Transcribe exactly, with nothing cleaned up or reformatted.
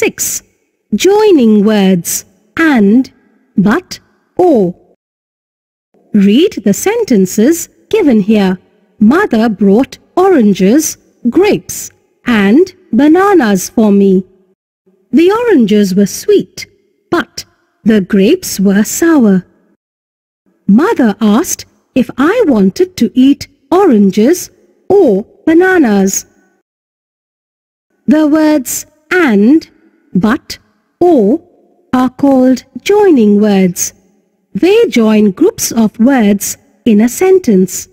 six. Joining words and, but, or. Read the sentences given here. Mother brought oranges, grapes, and bananas for me. The oranges were sweet, but the grapes were sour. Mother asked if I wanted to eat oranges or bananas. The words and, but, or are called joining words. They join groups of words in a sentence.